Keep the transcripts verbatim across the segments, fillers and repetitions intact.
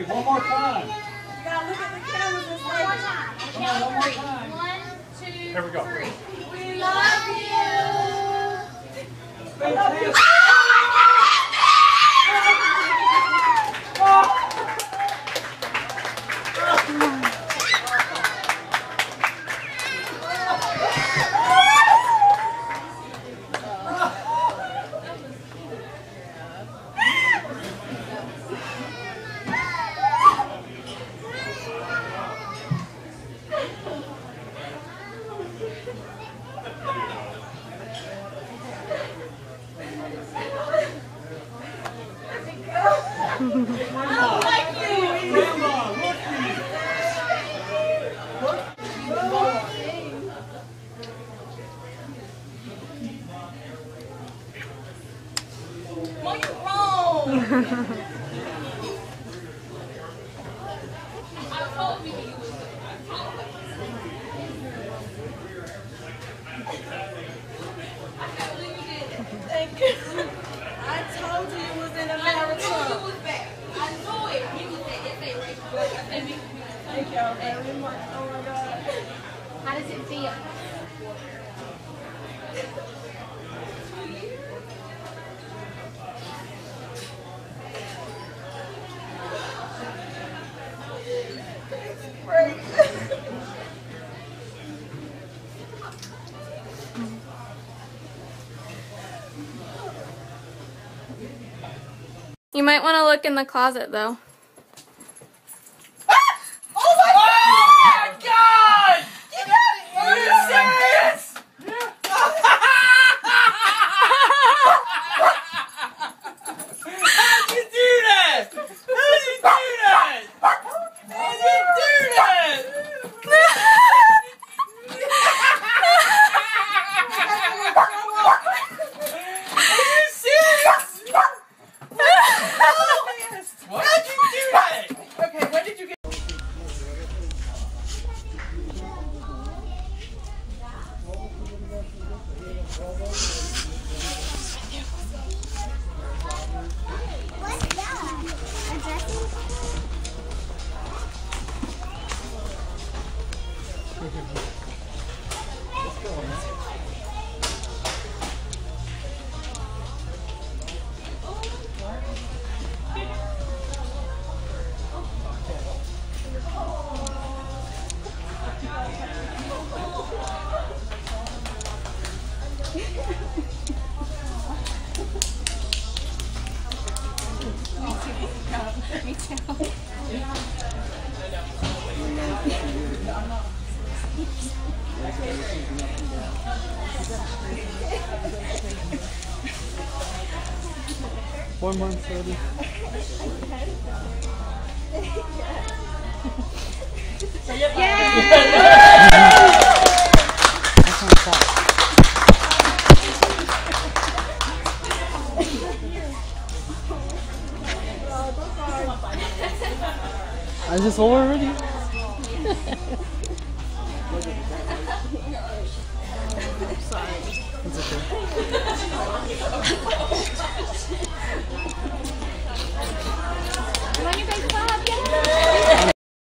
One more time. You gotta look at the cameras and say, one more time. Come on, one more time. One, two, Here we go. three. We love you. We love you. Thank you. I told you it was in America. I knew it was back. I knew it. He was there. It's a race. Thank y'all very much. Oh my God. How does it feel? Great. You might want to look in the closet though. Oh my God! Get out of here! Are you serious? How'd you do that? How'd you do that? How'd you do that? Are you serious? How'd you do that? Okay, when did you get? What's that? A dressing? Me too. One month, thirty. I just over already. Sorry. It's okay. Come on, you guys, Bob, get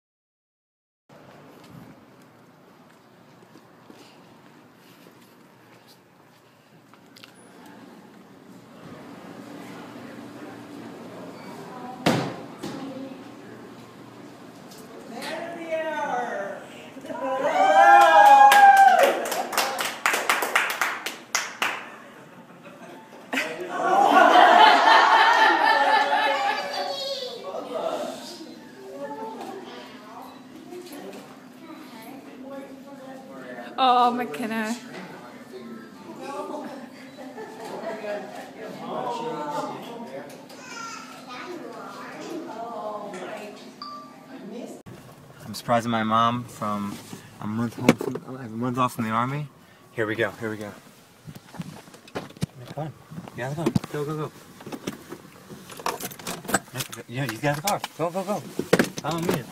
Oh, McKenna. I'm surprising my mom from a month home from a month off from the army. Here we go. Here we go. Come on. Get out of the car. Go, go, go. Yeah, you got the car. Go, go, go. I don't need it.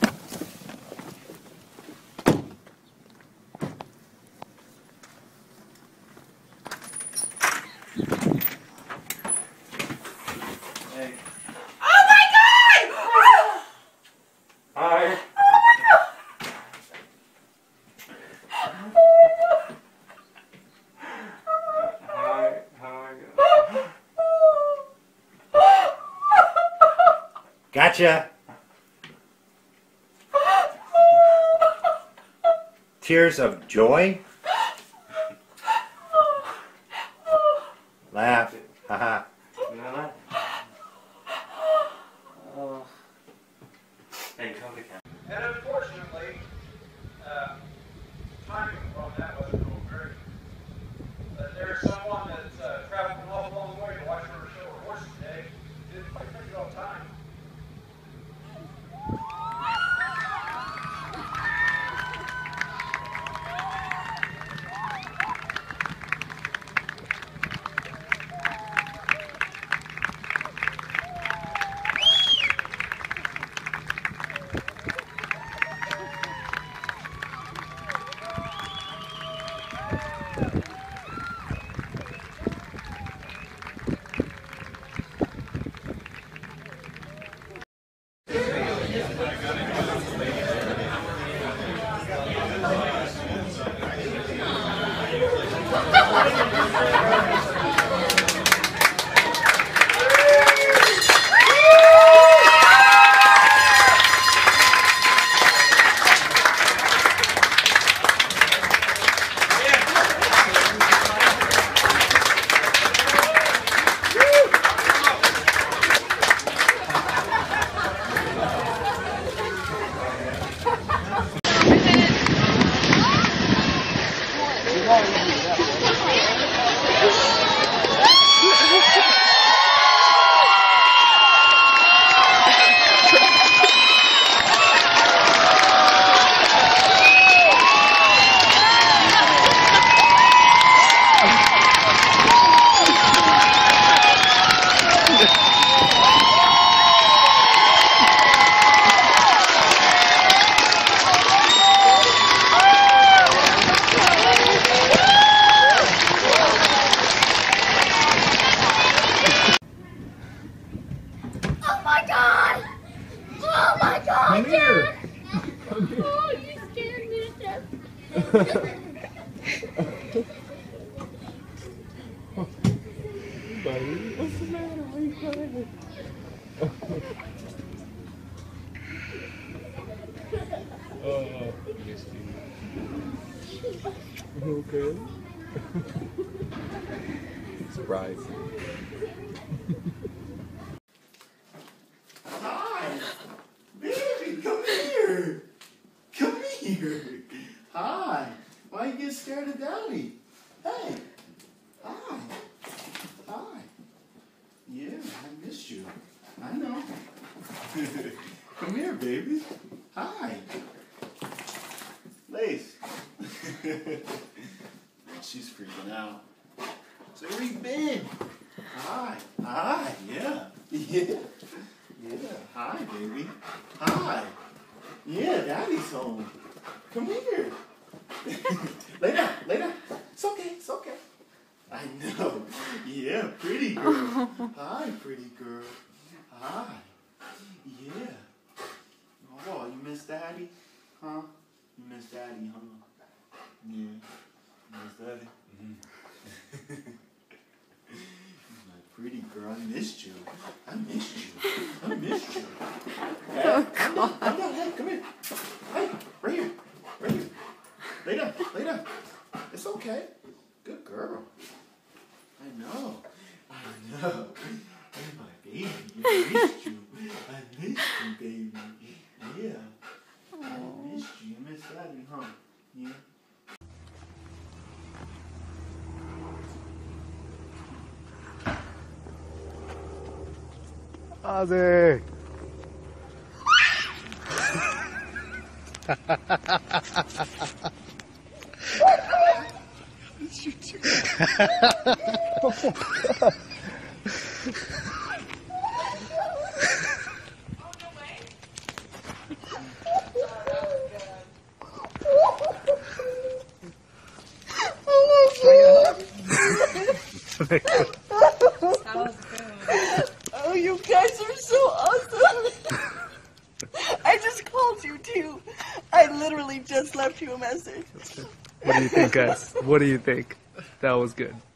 Gotcha. Tears of joy. Laugh. Haha. You wanna laugh? Oh. Hey, come to camera. And unfortunately, uh, timing on that wasn't real great. But there's someone that's uh, traveled an awful long way to watch her show her horse today. Didn't quite make it on time. Come here. Come here. Oh, you scared me to death. Buddy, what's the matter? Why are you crying? Oh, you okay? Surprise. Hi! Baby, come here! Come here! Hi! Why you get scared of Daddy? Hey! Hi! Hi! Yeah, I missed you. I know. Come here, baby. Hi! Lace. She's freaking out. So where you been? Hi. Hi. Yeah. Yeah. Yeah. Hi, baby. Hi. Yeah, Daddy's home. Come here. Lay down. Lay down. It's okay. It's okay. I know. Yeah, pretty girl. Hi, pretty girl. Hi. Yeah. Oh, you miss Daddy? Huh? You miss Daddy, huh? Yeah. You miss Daddy? Mm-hmm. My pretty girl, I missed you. I missed you. I missed you. Hey, oh, God. Come down, come down. Hey, come here. Hey, right here. Right here. Lay down. Lay down. It's okay. Good girl. I know. I know. Hey, my baby. I missed you. I missed you, baby. Yeah. I missed you. You missed Daddy, huh? Yeah. Ozzy! Oh, you guys are so awesome. I just called you too. I literally just left you a message. What do you think, guys? What do you think? That was good.